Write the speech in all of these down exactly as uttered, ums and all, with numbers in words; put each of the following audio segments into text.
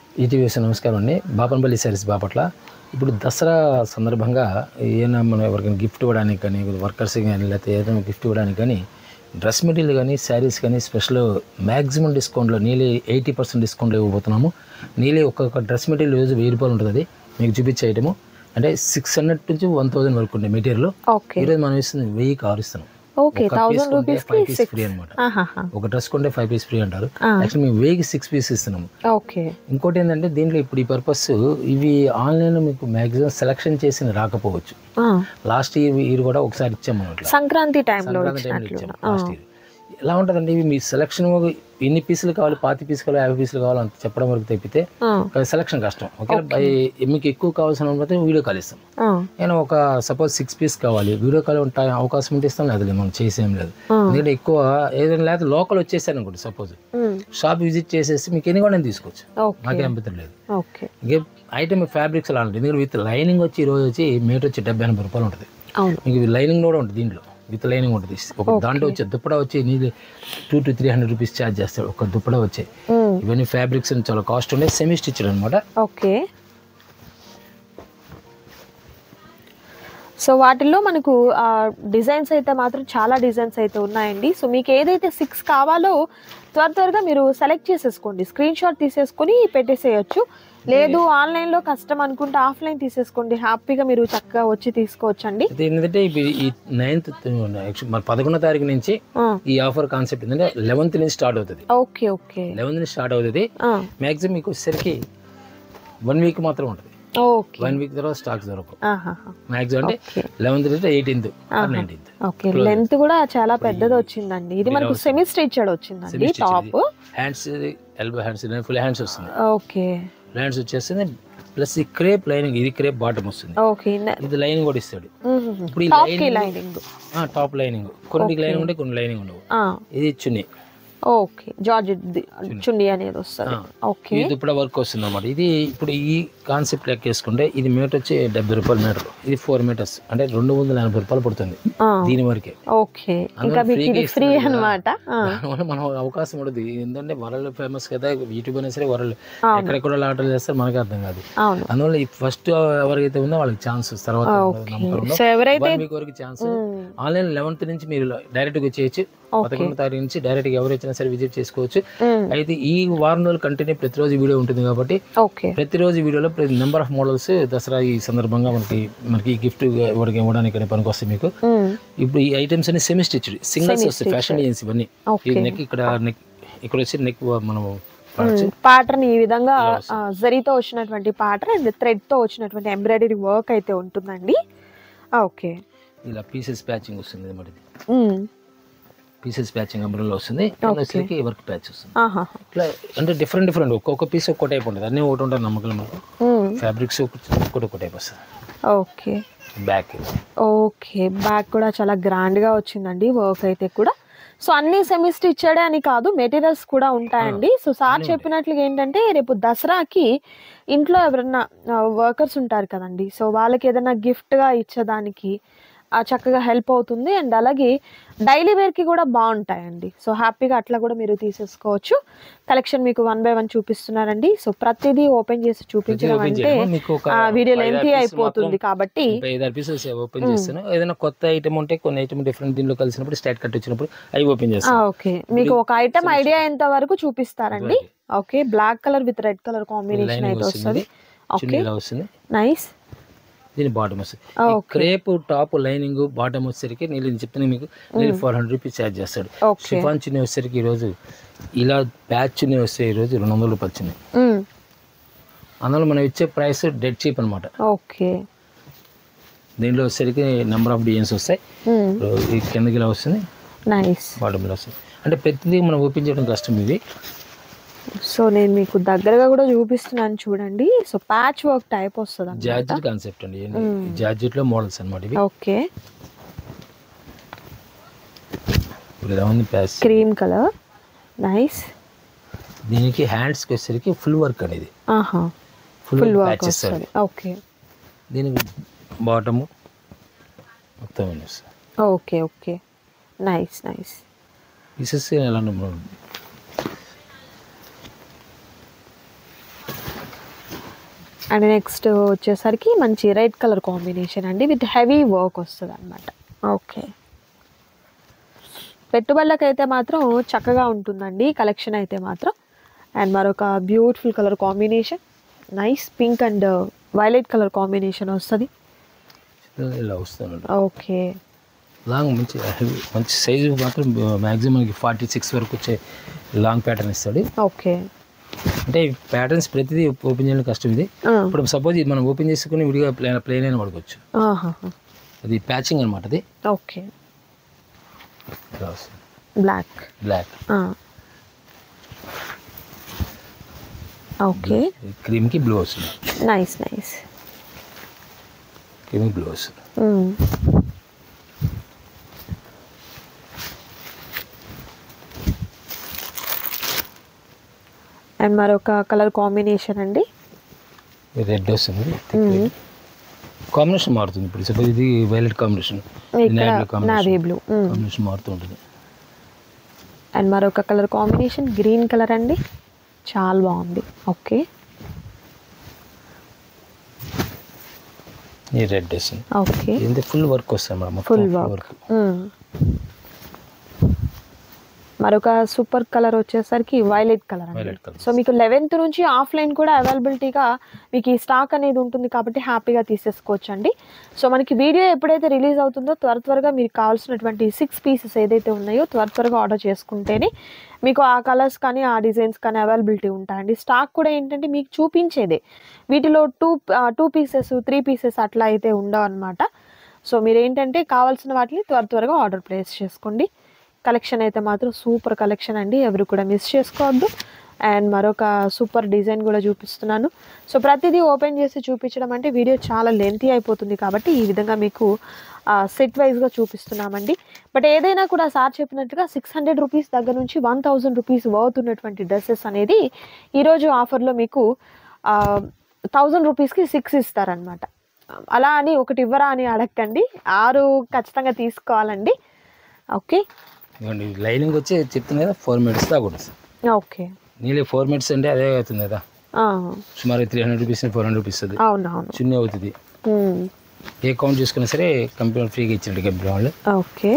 ఈటీవీఎస్ నమస్కారం అండి. బాపనపల్లి శారీస్ బాపట్ల. ఇప్పుడు దసరా సందర్భంగా ఏమైనా మనం ఎవరికైనా గిఫ్ట్ ఇవ్వడానికి కానీ, వర్కర్స్ కానీ, లేకపోతే ఏదైనా గిఫ్ట్ ఇవ్వడానికి కానీ డ్రెస్ మెటీరియల్ కానీ, శారీస్ కానీ స్పెషల్ మ్యాక్సిమం డిస్కౌంట్లో నీలి ఎయిటీ పర్సెంట్ డిస్కౌంట్లో ఇవ్వబోతున్నాము. నీలి ఒక్కొక్క డ్రెస్ మెటీరియల్ రోజు వెయ్యి రూపాయలు ఉంటుంది. అది మీకు చూపించే ఐటము అంటే సిక్స్ హండ్రెడ్ నుంచి వన్ థౌసండ్ వరకు ఉండే మెటీరియల్. ఈరోజు మనం ఇస్తుంది వెయ్యి కారు ఇస్తున్నాం. ఒక డ్రెస్ కొంటే ఫైవ్ పీస్ ఫ్రీ అంటారు. యాక్చువల్లీ మేము వెయ్యికి సిక్స్ పీస్ ఇస్తున్నాము. ఇంకోటి ఏంటంటే దీంట్లో ఇప్పుడు ఈ పర్పస్ ఇవి ఆన్లైన్ లో మీకు మాక్సిమం సెలెక్షన్ చేసి రాకపోవచ్చు. లాస్ట్ ఇయర్ ఇయర్ కూడా ఒకసారి ఇచ్చాము, సంక్రాంతి టైంలో ఇచ్చాము లాస్ట్ ఇయర్. ఎలా ఉంటుందండి ఇవి మీ సెలక్షన్ ఎన్ని పీసులు కావాలి, పాతి పీసులు కావాలి, యాభై పీసులు కావాలి అంత చెప్పడం వరకు తప్పితే సెలక్షన్ కష్టం. ఓకే, మీకు ఎక్కువ కావాల్సిన వీడియో కాల్ ఇస్తాం. నేను ఒక సపోజ్ సిక్స్ పీస్ కావాలి, వీడియో కాల్ ఉంటాయి అవకాశం ఉంటే ఇస్తాం, లేదు మనం చేసేం లేదు. ఎందుకంటే ఎక్కువ ఏదైనా లేదా లోకల్ వచ్చేసాను అనుకోండి, సపోజ్ షాప్ విజిట్ చేసేసి మీకు ఎన్ని కూడా నేను తీసుకోవచ్చు, నాకే అభ్యంతరం లేదు. ఇంకే ఐటమ్ ఫ్యాబ్రిక్స్ అలా ఉంటుంది. ఎందుకంటే విత్ లైనింగ్ వచ్చి ఈరోజు వచ్చి మీటర్ వచ్చి డెబ్బై ఎనభై రూపాయలు ఉంటుంది. మీకు లైనింగ్ కూడా ఉంటుంది, దీంట్లో విత్ లైనింగ్ ఉంటుంది. ఒక దాంట్లో వచ్చే దుప్పడా వచ్చి నీళ్ళు two to three hundred rupees charge చేస్తాడు ఒక దుప్పడా వచ్చే. ఇవన్నీ ఫ్యాబ్రిక్స్ చాలా కాస్ట్ ఉండే, సెమీ స్టిచ్డ్ అనమాట. ఓకే, సో వాటిల్లో మనకు డిజైన్స్ అయితే మాత్రం చాలా డిజైన్స్ అయితే ఉన్నాయండి. సో మీకు ఏదైతే సిక్స్ కావాలో త్వర త్వరగా మీరు సెలెక్ట్ చేసేసుకోండి, స్క్రీన్ షాట్ తీసేసుకొని పెట్టేసేయచ్చు. లేదు ఆన్లైన్ లో కష్టం అనుకుంటే ఆఫ్లైన్ తీసేసుకోండి, హ్యాపీగా మీరు చక్కగా వచ్చి తీసుకోవచ్చండి. ఏంటంటే ఈ నైన్త్ పదకొండో తారీఖు నుంచి ఈ ఆఫర్ కాన్సెప్ట్ ఏంటంటే లెవెన్త్ నుంచి స్టార్ట్ అవుతుంది. ఓకే ఓకే లెవెన్త్ నుంచి స్టార్ట్ అవుతుంది. మాక్సిమం మీకు వచ్చేసరికి వన్ వీక్ మాత్రం ఉంటుంది. వన్ వీక్ తర్వాత స్టాక్స్ దొరకవు మాక్సిమం. అంటే లెవెన్త్ నుంచి ఎయిటీన్త్ నైన్టీన్త్. ఓకే, లెంత్ కూడా చాలా పెద్దది వచ్చిందండి. ఇది మనకు సెమీ స్టిచ్డ్ వచ్చిందండి. Top hands elbow hands full hands వస్తుంది. ఓకే, హ్యాండ్స్ వచ్చేస్తుంది. ప్లస్ ఈ క్రేప్ లైనింగ్, ఇది క్రేప్ బాటమ్ వస్తుంది. ఓకే, ఇది లైనింగ్ కూడా ఇస్తాడు. ఇప్పుడు ఈ లైనింగ్ టాప్ లైనింగ్ కొన్ని లైనింగ్ ఉంటే కొన్ని లైనింగ్ ఉండవు. ఇది చున్నీ. ఓకే, జార్జెట్ చున్నీ అనేది వస్తుంది. ఓకే, ఇది ఇప్పుడు వర్క్ వస్తుంది అన్నమాట. ఇది ఇప్పుడు ఈ కాన్సెప్ట్ లెక్క వేసుకుంటే ఇది మీటర్ వచ్చి డెబ్బై రూపాయలు మీటర్. ఇది ఫోర్ మీటర్స్ అంటే రెండు వందల ఎనభై రూపాయలు పడుతుంది దీని వరకే. ఓకే, ఇంకా ఫ్రీ అన్నమాట. దానివల్ల మనం అవకాశం ఉండదు. ఏంటంటే వరల్డ్ ఫేమస్ కదా యూట్యూబ్ అయినా సరే, వరల్డ్ ఎక్కడెక్కడ ఆర్డర్ చేస్తారు మనకి అర్థం కాదు. అందువల్ల ఫస్ట్ ఎవరికైతే ఉందో వాళ్ళకి ఛాన్స్, తర్వాత వరకు ఛాన్స్. ఆన్లైన్ లెవెన్త్ నుంచి మీరు డైరెక్ట్ గా చేయొచ్చు. పదకొండో తారీఖు నుంచి డైరెక్ట్ గా ఎవరు వచ్చినా సరే విజిట్ చేసుకోవచ్చు. అయితే ఈ వారం రోజులు కంటిన్యూ ప్రతిరోజు వీడియో ఉంటుంది కాబట్టి ప్రతిరోజు వీడియోలో నెంబర్ ఆఫ్ మోడల్స్ దసరా ఈ సందర్భంగా మనకి మనకి గిఫ్ట్ ఇవ్వడానికి పనికి వస్తాయి మీకు. ఇప్పుడు ఈ ఐటమ్స్ అన్ని సెమీ స్టిచ్డ్ సింగిల్స్ వస్తాయి, ఫ్యాషన్ డిజైన్స్ ఇవన్నీ. నెక్ ఇక్కడ నెక్ ఇక్కడ వచ్చి నెక్ మనం ప్యాటర్న్ ఈ విధంగా జరీతో వచ్చినటువంటి ప్యాటర్న్ అండ్ థ్రెడ్ తో వచ్చినటువంటి ఎంబ్రాయిడరీ వర్క్ అయితే ఉంటుందండి. ఓకే, ఇలా పీసెస్ ప్యాచింగ్ వస్తుంది అన్నమాట. పీసెస్ ప్యాచింగ్ అంబ్రెల్లా వస్తుంది, వచ్చేసరికి వర్క్ ప్యాచ్ వస్తుంది. ఇట్లా అంటే డిఫరెంట్ డిఫరెంట్ ఒక్కొక్క పీస్ ఒక్కో టైప్ ఉంటుంది. అన్నీ ఒకటి ఉంటుంది నమ్మకం మనకు. ఫ్యాబ్రిక్స్ ఒకటి ఒక టైప్ వస్తుంది. ఓకే, బ్యాక్ ఓకే బ్యాక్ కూడా చాలా గ్రాండ్ గా వచ్చిందండి వర్క్ అయితే కూడా. సో అన్ని సెమీ స్టిచ్డ్ అని కాదు, మెటీరియల్స్ కూడా ఉంటాయండి. సో సార్ చెప్పినట్లుగా ఏంటంటే రేపు దసరాకి ఇంట్లో ఎవరన్నా వర్కర్స్ ఉంటారు కదండి, సో వాళ్ళకి ఏదైనా గిఫ్ట్ గా ఇచ్చేదానికి చక్కగా హెల్ప్ అవుతుంది. అండ్ అలాగే డైలీ వేర్ కి కూడా బాగుంటాయండి. సో హ్యాపీగా అట్లా కూడా మీరు తీసేసుకోవచ్చు. కలెక్షన్ మీకు వన్ బై వన్ చూపిస్తున్నారండి. సో ప్రతిదీ ఓపెన్ చేసి చూపించడం అంటే వీడియో లెంతీ అయిపోతుంది కాబట్టి ఓపెన్ చేస్తాను. ఏదైనా కొత్త ఐటమ్ ఉంటే కొన్ని ఐటమ్ డిఫరెంట్ దీనిలో కలిసినప్పుడు స్టార్ట్ కట్ వచ్చినప్పుడు అవి ఓపెన్ చేస్తాను. ఓకే, మీకు ఒక ఐటమ్ ఐడియా ఎంత వరకు చూపిస్తారండి. Okay, black colour with red colour combination అయితే వస్తుంది. Okay, nice. దీని బాటమ్ వస్తుంది. క్రేప్ టాప్ లైనింగ్ బాటమ్ వచ్చేసరికి నేను చెప్తాను మీకు నేను ఫోర్ హండ్రెడ్ రూపీస్ ఛార్జ్ చేస్తాడు. షిఫాన్ చున్నీ వచ్చేసరికి ఈరోజు ఇలా ప్యాచ్ చున్నీ వస్తే ఈరోజు రెండు వందల రూపాయలు చున్నీ. అందులో మనం ఇచ్చే ప్రైస్ డెడ్ చీప్ అనమాట. ఓకే, దీంట్లో వచ్చేసరికి నెంబర్ ఆఫ్ డిజైన్స్ వస్తాయి. ఈ కిందకి ఇలా వస్తుంది, బాటమ్ ఇలా వస్తుంది. అంటే ప్రతిదీ మనం ఓపెన్ చేయడం కష్టం ఇది. సో నేను మీకు దగ్గరగా కూడా చూపిస్తున్నాను చూడండి. సో ప్యాచ్ వర్క్ టైప్ వస్తుంది, జార్జెట్ కాన్సెప్ట్ అండి. జార్జెట్ లో మోడల్స్ అన్నమాట ఇవి. ఓకే, ఇలా ఉంది ప్యాచ్ క్రీమ్ కలర్, నైస్. దీనికి హ్యాండ్స్ కి వచ్చేసరికి ఫుల్ వర్క్ అనేది. ఆహా, ఫుల్ వర్క్ వస్తుంది. ఓకే, దీనికి బాటమ్ మొత్తం వస్తుంది. Okay okay, nice nice. Pieces ఎలా అండ్ నెక్స్ట్ వచ్చేసరికి మంచి రెడ్ కలర్ కాంబినేషన్ అండి విత్ హెవీ వర్క్ వస్తుంది అనమాట. ఓకే, పెట్టుబడులకైతే మాత్రం చక్కగా ఉంటుందండి కలెక్షన్ అయితే మాత్రం. అండ్ మరొక beautiful colour combination, nice pink and violet colour combination వస్తుంది. ఇలా వస్తుంది. ఓకే, లాంగ్ మంచి హెవీ మంచి సైజు మాత్రం మ్యాక్సిమం మనకి ఫార్టీ సిక్స్ వరకు వచ్చే లాంగ్ ప్యాటర్న్ ఇస్తాడు. ఓకే, అంటే ప్యాటర్న్స్ ప్రతిదీ ఓపెన్ చేయడం కష్టం. ఇది ఇప్పుడు సపోజ్ ఇది మనం ఓపెన్ చేసుకుని విడిగా ప్లేన్ ప్లేన్ అయినా పడుకోవచ్చు. అది ప్యాచింగ్ అనమాట. అది ఓకే, బ్లాక్ బ్లాక్ ఓకే, క్రీమ్కి బ్లూ వస్తుంది. నైస్ నైస్, క్రీమ్కి బ్లూ వస్తుంది. అండ్ మరొక కలర్ కాంబినేషన్ అండి, రెడ్ వస్తుంది. కాంబినేషన్ మారుతుంది. ఇప్పుడు సపోజ్ ఇది violet combination, navy blue combination మారుతూ ఉంటుంది. అండ్ మరొక కలర్ కాంబినేషన్ గ్రీన్ కలర్ అండి, చాలా బాగుంది. ఓకే, ఈ రెడ్ వస్తుంది. ఓకే, ఇది ఫుల్ వర్క్ వస్తుంది మేడం, ఫుల్ వర్క్. మరొక సూపర్ కలర్ వచ్చేసరికి వైలెట్ కలర్ అండి. సో మీకు లెవెన్త్ నుంచి ఆఫ్లైన్ కూడా అవైలబిలిటీగా మీకు ఈ స్టాక్ అనేది ఉంటుంది కాబట్టి హ్యాపీగా తీసేసుకోవచ్చు అండి. సో మనకి వీడియో ఎప్పుడైతే రిలీజ్ అవుతుందో త్వర త్వరగా మీకు కావాల్సినటువంటి సిక్స్ పీసెస్ ఏదైతే ఉన్నాయో త్వర త్వరగా ఆర్డర్ చేసుకుంటేనే మీకు ఆ కలర్స్ కానీ ఆ డిజైన్స్ కానీ అవైలబిలిటీ ఉంటాయండి. స్టాక్ కూడా ఏంటంటే మీకు చూపించేదే, వీటిలో two two pieces three pieces అట్లా అయితే ఉండవు అనమాట. సో మీరు ఏంటంటే కావాల్సిన వాటిని త్వర త్వరగా ఆర్డర్ ప్లేస్ చేసుకోండి. కలెక్షన్ అయితే మాత్రం సూపర్ కలెక్షన్ అండి, ఎవరు కూడా మిస్ చేసుకోవద్దు. అండ్ మరొక సూపర్ డిజైన్ కూడా చూపిస్తున్నాను. సో ప్రతిదీ ఓపెన్ చేసి చూపించడం అంటే వీడియో చాలా లెంతీ అయిపోతుంది కాబట్టి ఈ విధంగా మీకు సెట్ వైజ్గా చూపిస్తున్నామండి. బట్ ఏదైనా కూడా సార్ చెప్పినట్టుగా సిక్స్ హండ్రెడ్ రూపీస్ దగ్గర నుంచి వన్ థౌజండ్ రూపీస్ అవుతున్నటువంటి డ్రెస్సెస్ అనేది ఈరోజు ఆఫర్లో మీకు థౌజండ్ రూపీస్కి సిక్స్ ఇస్తారనమాట. అలా అని ఒకటి ఇవ్వరా అని అడగండి, ఆరు ఖచ్చితంగా తీసుకోవాలండి. ఓకే, లైనింగ్ వచ్చి చెప్తుంది కదా ఫోర్ మీటర్స్ దాకా ఉంటుంది. ఓకే, నీళ్ళు ఫోర్ మీటర్స్ అంటే అదే అవుతుంది కదా, సుమారు three hundred rupees four hundred rupees అది. అవునవును, చిన్న అవుతుంది. ఏ కౌంట్ చేసుకున్నా సరే కంపెనీ ఫ్రీగా ఇచ్చిండు కంపెనీ వాళ్ళు. Okay,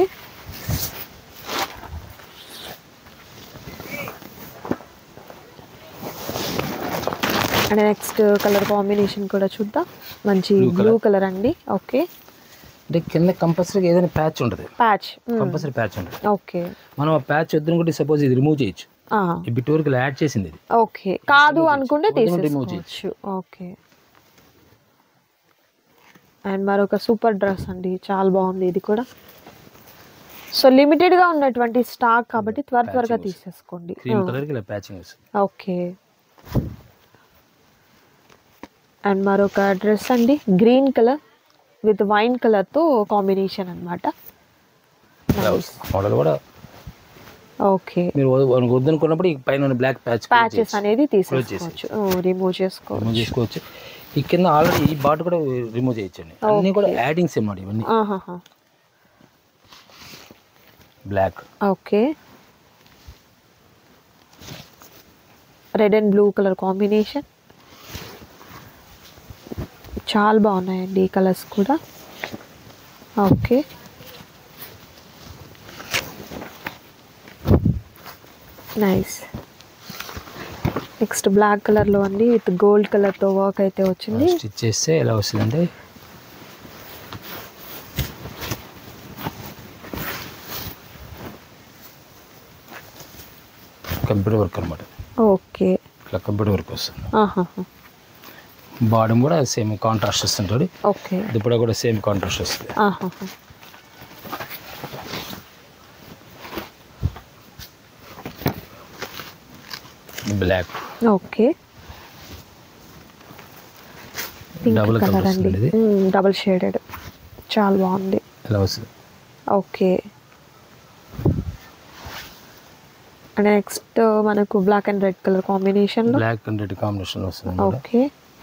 and next colour combination కూడా చూద్దాం. మంచి బ్లూ కలర్ అండి. ఓకే, అంటే కింద కంపల్సరీగా ఏదైనా ప్యాచ్ ఉంటుంది, ప్యాచ్ కంపల్సరీ ప్యాచ్ ఉంటుంది. ఓకే, మనం ఆ ప్యాచ్ వద్దనుకుంటే సపోజ్ ఇది రిమూవ్ చేయొచ్చు. ఈ బిట్ వరకు యాడ్ చేసింది ఇది. ఓకే, కాదు అనుకుంటే తీసేసుకోవచ్చు. ఓకే, అండ్ మరొక సూపర్ డ్రెస్ అండి, చాలా బాగుంది ఇది కూడా. సో లిమిటెడ్గా ఉన్నటువంటి స్టాక్ కాబట్టి త్వర త్వరగా తీసేసుకోండి. క్రీమ్ కలర్కి ఇలా ప్యాచింగ్ వస్తుంది. ఓకే, అండ్ మరొక డ్రెస్ అండి గ్రీన్ కలర్ విత్ వైన్ కలర్తో కాంబినేషన్ అనమాట. మోడల్ కూడా ఓకే, మీరు వద్దనుకున్నప్పుడు ఈ పైన బ్లాక్ ప్యాచ్ ప్యాచెస్ అనేది తీసేసుకోవచ్చు, రిమూవ్ చేసుకోవచ్చు రిమూవ్ చేసుకోవచ్చు. ఈ కింద ఆల్రెడీ ఈ బాట్ కూడా రిమూవ్ చేయొచ్చండి. అన్నీ కూడా యాడింగ్స్ అన్నమాట ఇవన్నీ. Black. Okay, red and blue colour combination చాలా బాగున్నాయండి ఈ కలర్స్ కూడా. Okay, nice. నెక్స్ట్ బ్లాక్ కలర్లో అండి విత్ గోల్డ్ కలర్తో వర్క్ అయితే వచ్చింది. స్టిచ్ చేస్తే ఎలా వస్తుందంటే కంప్యూటర్ వర్క్ అనమాట. ఓకే, ఇట్లా కంప్యూటర్ వర్క్ వస్తుంది. బాడీ కూడా సేమ్ కాంట్రాస్ట్ వస్తుంటుంది. ఓకే, దుపట్టా కూడా సేమ్ కాంట్రాస్ట్ వస్తుంది. బ్లాక్. ఓకే, డబుల్ కలర్ అండి, డబుల్ షేడెడ్, చాలా బాగుంది. ఇలా వస్తుంది. ఓకే, నెక్స్ట్ మనకు black and red colour combination, black and red combination వస్తుంది. Okay,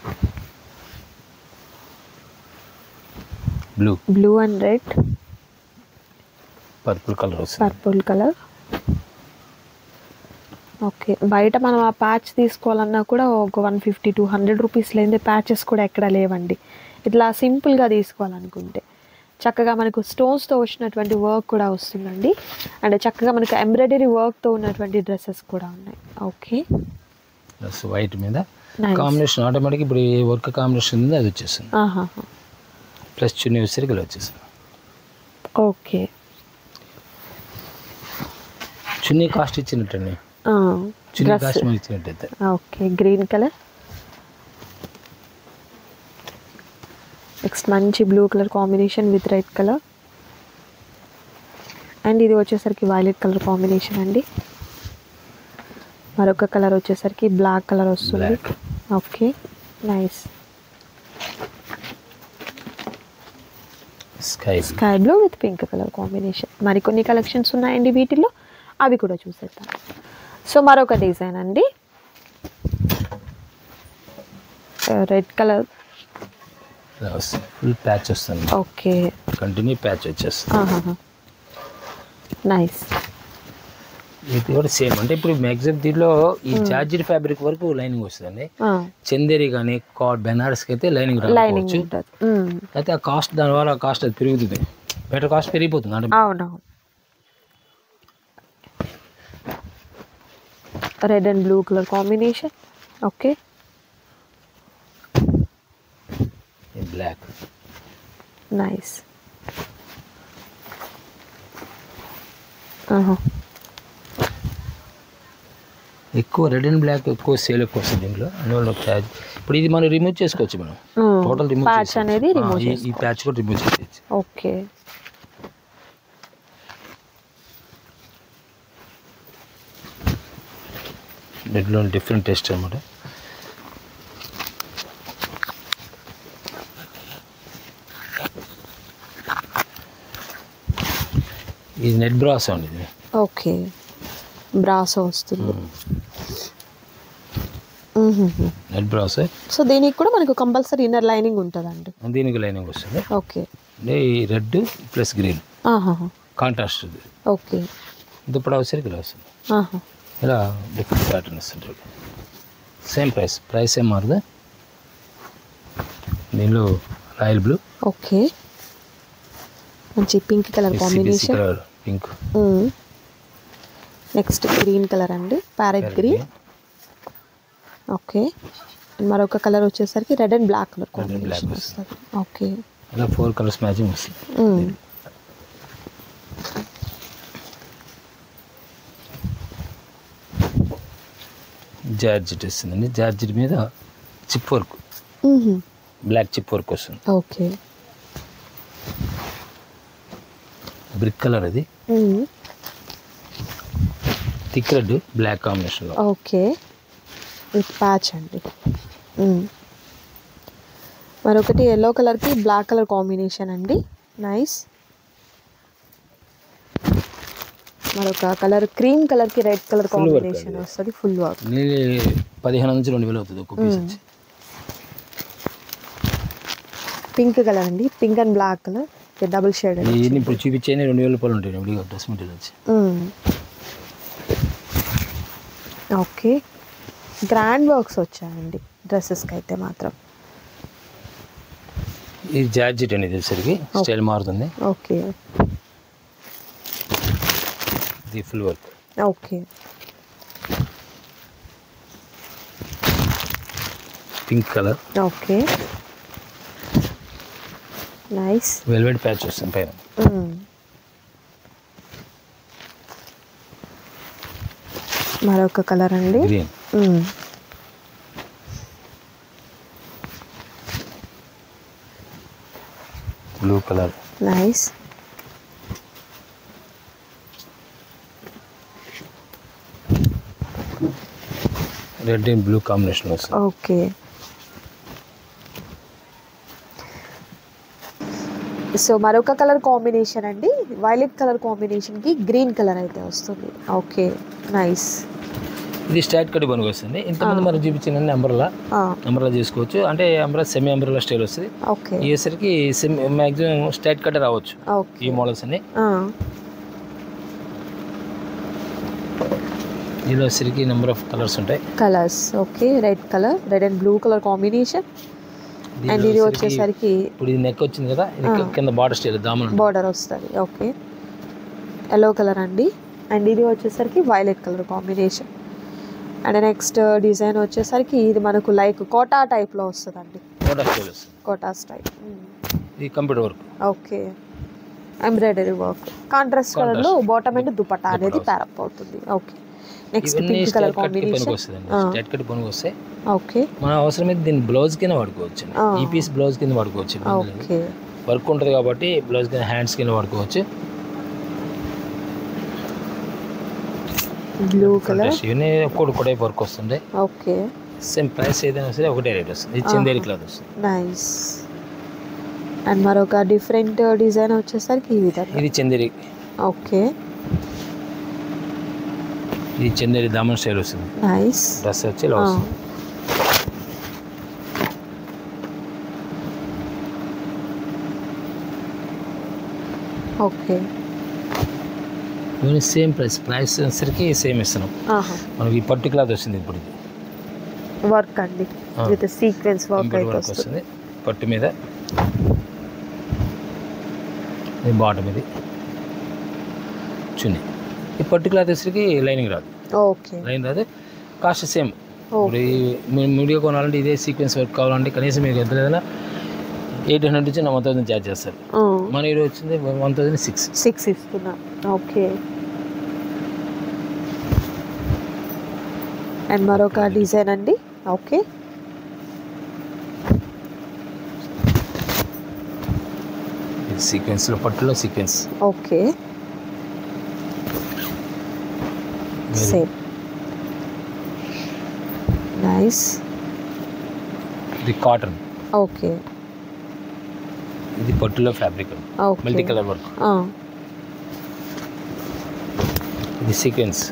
blue blue and red, purple colour వస్తుంది. Purple colour. ఓకే. బయట మనం ఆ ప్యాచ్ తీసుకోవాలన్నా కూడా ఒక one fifty two hundred rupees లేనిదే ప్యాచెస్ కూడా ఎక్కడ లేవండి. ఇట్లా సింపుల్గా తీసుకోవాలనుకుంటే చక్కగా మనకు స్టోన్స్తో వచ్చినటువంటి వర్క్ కూడా వస్తుందండి. అండ్ చక్కగా మనకు ఎంబ్రాయిడరీ వర్క్తో ఉన్నటువంటి డ్రెస్సెస్ కూడా ఉన్నాయి. ఓకే, ప్లస్ వైట్ మీద కాంబినేషన్ ఆటోమేటిక్ ఇప్పుడు ఏ వర్క్ కాంబినేషన్ ఉంది అది వచ్చేస్తుంది. ప్లస్ చున్నీ వచ్చేసరికి ఇలా వచ్చేస్తుంది. ఓకే, చున్నీ కాస్ట్ ఇచ్చినట్టండి. చున్నీ కాస్ట్ మనకి ఇచ్చినట్టయితే. Okay, green colour. నెక్స్ట్ మంచి blue colour combination with red colour. And ఇది వచ్చేసరికి వైలెట్ కలర్ కాంబినేషన్ అండి. మరొక కలర్ వచ్చేసరికి బ్లాక్ కలర్ వస్తుంది. Okay, nice. Sky sky blue with pink colour combination. మరికొన్ని కలెక్షన్స్ ఉన్నాయండి వీటిల్లో, అవి కూడా చూసేద్దాం. సో మరొక డిజైన్ అండి, రెడ్ కలర్ ఫుల్ ప్యాచ్ వస్తుంది. ఓకే, కంటిన్యూ ప్యాచ్ వచ్చేస్తుంది. నైస్. ఇది కూడా సేమ్ అంటే ఇప్పుడు మ్యాక్సిమం దీంట్లో ఈ జార్జెట్ ఫ్యాబ్రిక్ వరకు లైనింగ్ వస్తుందండి. చందేరి కానీ కాట్ బెనారస్కి అయితే లైనింగ్ రావచ్చు. అయితే ఆ కాస్ట్ దాని వల్ల కాస్ట్ అది పెరుగుతుంది, బెటర్ కాస్ట్ పెరిగిపోతుంది అంటే. అవునవును. Red and blue colour combination. Okay, black. Nice. ఎక్కువ రెడ్ అండ్ బ్లాక్ ఎక్కువ సేల్ ఎక్కువ వస్తుంది దీంట్లో. అందువల్ల ప్యాచ్ ఇప్పుడు ఇది మనం రిమూవ్ చేసుకోవచ్చు. మనం టోటల్ రిమూవ్ ప్యాచ్ అనేది రిమూవ్ ఈ ఈ ప్యాచ్ కూడా రిమూవ్ చేసుకోవచ్చు. ఓకే, రెడ్లో డిఫరెంట్ టేస్ట్ అనమాట. ఇది నెట్ బ్రాసో అండి. ఇది ఓకే, బ్రాసో వస్తుంది. Net brasso. సో దీనికి కూడా మనకు కంపల్సరీ ఇన్నర్ లైనింగ్ ఉంటుందండి. దీనికి లైనింగ్ వస్తుంది. ఓకే, ఈ red plus green contrast. Okay, dupatta వచ్చేసరికి ఇలా వస్తుంది. ఇలా డిఫరెంట్ ప్యాటర్న్ వస్తుంది. సేమ్ ప్రైస్ ప్రైస్ ఏం మారదు. దీనిలో రాయల్ బ్లూ. ఓకే, మంచి pink colour combination. Pink. Next green colour అండి, ప్యారెట్ గ్రీన్. ఓకే, మరొక కలర్ వచ్చేసరికి red and black colour combination వస్తుంది. ఓకే, ఇలా ఫోర్ కలర్స్ మ్యాచింగ్ వస్తుంది. జార్జెట్ వస్తుందండి. జార్జెట్ మీద chip work, black chip work వస్తుంది. ఓకే, బ్రిక్ కలర్ అది. థిక్ రెడ్ బ్లాక్ కాంబినేషన్లో. ఓకే, విత్ ప్యాచ్ అండి. మరొకటి ఎల్లో కలర్కి బ్లాక్ కలర్ కాంబినేషన్ అండి. నైస్. మరొక కలర్ క్రీమ్ కలర్కి రెడ్ కలర్ కాంబినేషన్ వస్తుంది. Full work. పదిహేను నుంచి రెండు వేలు అవుతుంది ఒక పీస్ వచ్చి. పింక్ కలర్ అండి, pink and black colour double shade. ఇప్పుడు చూపించే రెండు వేల రూపాయలు ఉంటాయి ఇప్పుడు డ్రెస్ మెటీరియల్ వచ్చి. ఓకే, గ్రాండ్ వర్క్స్ వచ్చాయండి డ్రెస్సెస్కి అయితే మాత్రం. ఇది జార్జెట్ అనేది వచ్చేసరికి స్టైల్ మారుతుంది. ఓకే, ఇది full work. Okay, pink colour. Okay, nice. Velvet patch వస్తుంది పైన. మరొక కలర్ అండి, green. Blue colour. Nice. Red and blue combination వస్తుంది. ఓకే, సో మరొక కలర్ కాంబినేషన్ అండి, వైలెట్ కలర్ కాంబినేషన్కి గ్రీన్ కలర్ అయితే వస్తుంది. Okay, nice. ఇది స్ట్రైట్ కట్ పనికి వస్తుంది. ఇంతకుముందు మనం చూపించిన అంబ్రెల్లా అంబ్రెల్లా చేసుకోవచ్చు. అంటే అంబ్రెల్లా సెమీ అంబ్రెల్లా స్టైల్ వస్తుంది. ఓకే, ఇసరికి సెమీ మ్యాక్సిమం స్ట్రైట్ కట్ రావచ్చు ఈ మోడల్స్ అన్ని. దీనిలో వచ్చేసరికి నెంబర్ ఆఫ్ కలర్స్ ఉంటాయి. Colours okay, red colour, red and blue colour combination. And ఇది వచ్చేసరికి ఇప్పుడు ఇది నెక్ వచ్చింది కదా, ఇది కింద బార్డర్ స్టైల్ దామన్ బార్డర్ వస్తుంది. ఓకే, ఎల్లో కలర్ అండి. అండ్ ఇది వచ్చేసరికి violet colour combination. And next design వచ్చేసరికి ఇది మనకు లైక్ కోటా టైప్లో వస్తుందండి. కోటా స్టైల్ వస్తుంది. కోటా స్టైల్. ఇది computer work. Okay, embroidery work, contrast colour లో బాటమ్ అండ్ దుపట్టా అనేది ప్యారప్ అవుతుంది. Okay, next pink colour combination. Straight cut పనికి వస్తాయి. ఓకే, మన అవసరమైతే దీన్ని బ్లౌజ్ కింద వాడుకోవచ్చు. ఈ పీస్ బ్లౌజ్ కింద వాడుకోవచ్చు. ఓకే, వర్క్ ఉంటుంది కాబట్టి బ్లౌజ్ కింద హ్యాండ్స్ కింద వాడుకోవచ్చు. బ్లూ కలర్ ఇవన్నీ ఒక్కొక్కటి ఒకటే వర్క్ వస్తుంది. ఓకే, సేమ్ ప్రైస్ ఏదైనా సరే ఒకటే రేట్ వస్తుంది. ఇది చందేరి క్లాత్ వస్తుంది. నైస్. అండ్ మరొక డిఫరెంట్ డిజైన్ వచ్చేసరికి ఈ విధంగా ఇది చందేరి. ఓకే, ఇది చందేరి దామన్ స్టైల్ వస్తుంది. నైస్. డ్రెస్ వచ్చి ఇలా వస్తుంది. ఓకే, ఇవన్నీ సేమ్ ప్రైస్. ప్రైస్ వచ్చేసరికి సేమ్ ఇస్తున్నాం. మనకి ఈ పట్టు క్లాత్ వస్తుంది. ఇప్పుడు ఇది వర్క్ అండి విత్ సీక్వెన్స్ వర్క్ అయితే వస్తుంది పట్టు మీద. ఇది బాటమ్, ఇది చున్నీ. ఈ పట్టు క్లాత్ వచ్చేసరికి లైనింగ్ రాదు. ఓకే, లైన్ రాదు. Cost same. ఇప్పుడు మీరు మీడియా కొనాలంటే ఇదే సీక్వెన్స్ వర్క్ కావాలంటే కనీసం మీకు ఎంత లేదన్నా ఎయిట్ హండ్రెడ్ నుంచి వన్ థౌసండ్ ఛార్జ్ చేస్తారు. మన ఈరోజు వచ్చింది వన్ థౌసండ్ సిక్స్ సిక్స్ ఇస్తున్నా. ఓకే, అండ్ మరొక డిజైన్ అండి. ఓకే, సీక్వెన్స్లో పట్టులో సీక్వెన్స్. Okay, same. నైస్. ఇది కాటన్. ఓకే, ఇది పట్టులో ఫ్యాబ్రిక్. Multi colour work. ఇది sequence.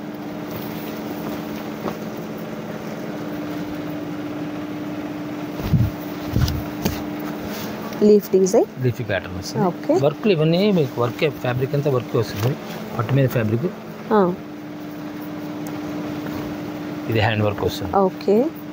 Leaf design, leafy pattern వస్తుంది. ఓకే, వర్క్లు ఇవన్నీ మీకు వర్క్ ఫ్యాబ్రిక్ అంతా వర్క్ వస్తుంది. పట్టు మీద ఫ్యాబ్రిక్. ఇది హ్యాండ్ వర్క్ వస్తుంది. Okay,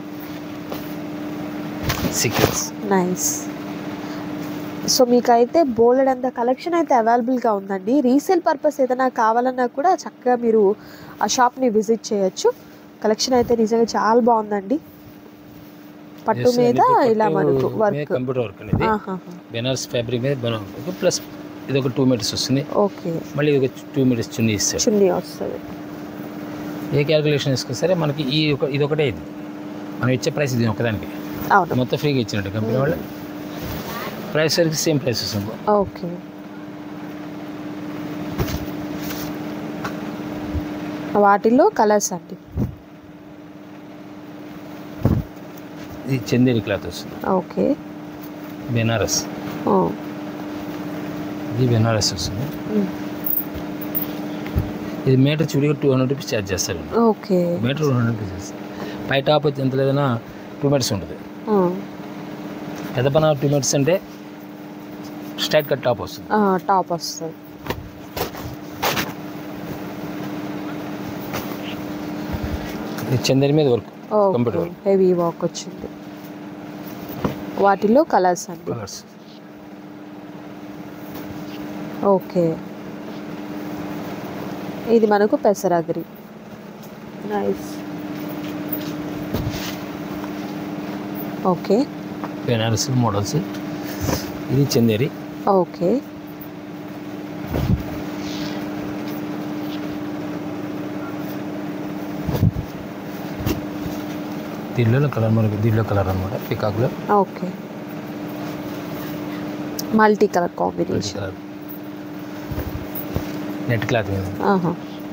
sequence. నైస్. సో మీకైతే బోలెడ్ అంత కలెక్షన్ అయితే అవైలబుల్గా ఉందండి. రీసేల్ పర్పస్ ఏదైనా కావాలన్నా కూడా చక్కగా మీరు ఆ షాప్ని విజిట్ చేయొచ్చు. కలెక్షన్ అయితే నిజంగా చాలా బాగుందండి. పట్టు మీద ఇలా మనకు వర్క్, కంప్యూటర్ వర్క్ అనేది బెనారస్ ఫ్యాబ్రిక్ మీద ప్లస్ ఇది ఒక టూ మీటర్స్ వస్తుంది. ఓకే, మళ్ళీ ఇది ఒక టూ మీటర్స్ చున్నీ ఇస్తారు. చున్నీ వస్తుంది. ఏ క్యాలిక్యులేషన్ వేసుకుని సరే మనకి ఈ ఒక ఇది ఒకటే. ఇది మనం ఇచ్చే ప్రైస్ ఇది ఒకదానికి. అవును, మొత్తం ఫ్రీగా ఇచ్చినట్టు కంపెనీ వాళ్ళు. ప్రైస్ వరకు సేమ్ ప్రైస్ వస్తుంది. ఓకే, వాటిల్లో కలర్స్ అండి. ఇది చందేరి క్లాత్ వస్తుంది. ఓకే, బెనారస్. ఇది బెనారస్ వస్తుంది. ఇది మీటర్ చూడిగా టూ హండ్రెడ్ రూపీస్ ఛార్జ్ చేస్తారు. Okay, metre two hundred rupees. పై టాప్ వచ్చి ఎంత లేదన్నా టూ మీటర్స్ ఉంటుంది. పెద్ద పన టూ మీటర్స్ అంటే స్ట్రైట్ కట్ టాప్ వస్తుంది. టాప్ వస్తుంది. ఇది చందేరి మీద వర్క్, కంప్యూటర్ హెవీ వర్క్ వచ్చింది. వాటిలో కలర్స్ అండి. కలర్స్. ఓకే, ఇది మనకు పెసరగిరి. నైస్. Okay, Banaras models. ఇది చందేరి. ఓకే, దీనిలో కలర్ మనకి దీనిలో కలర్ అనమాట పికాక్లో. Okay, multi colour combination. Net cloth మీద. ఆహా,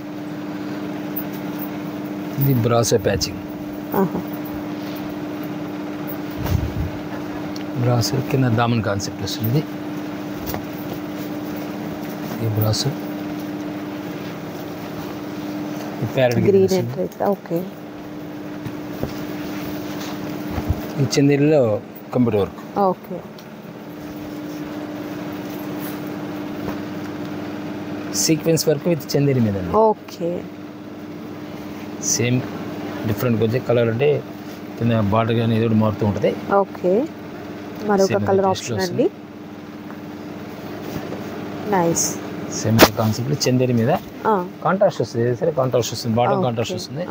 ఇది బ్రాసో ప్యాచింగ్. ఆహా, బ్రాసో కింద దామన్ కాన్సెప్ట్ వస్తుంది. ఈ బ్రాసో parrot green and red. Okay, ఈ చందేరిలో computer work. Okay, sequence work with Chanderi మీద. ఓకే, సేమ్ డిఫరెంట్ కొంచెం కలర్ అంటే కింద బార్డర్ కానీ ఏదో మారుతూ ఉంటుంది. ఓకే, మరొక కలర్ ఆప్షన్ అండి. నైస్. సేమ్ కాన్సెప్ట్ చందేరి మీద కాంట్రాస్ట్ వస్తుంది, సరే కాంట్రాస్ట్ వస్తుంది, బార్డర్ కాంట్రాస్ట్ వస్తుంది.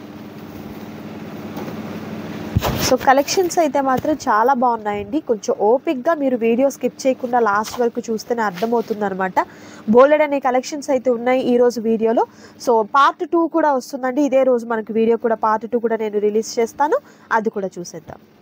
సో కలెక్షన్స్ అయితే మాత్రం చాలా బాగున్నాయండి. కొంచెం ఓపిక్గా మీరు వీడియో స్కిప్ చేయకుండా లాస్ట్ వరకు చూస్తేనే అర్థమవుతుంది అనమాట. బోలెడ్ అనే కలెక్షన్స్ అయితే ఉన్నాయి ఈ రోజు వీడియోలో. సో పార్ట్ టూ కూడా వస్తుందండి. ఇదే రోజు మనకి వీడియో కూడా పార్ట్ టూ కూడా నేను రిలీజ్ చేస్తాను, అది కూడా చూసేద్దాం.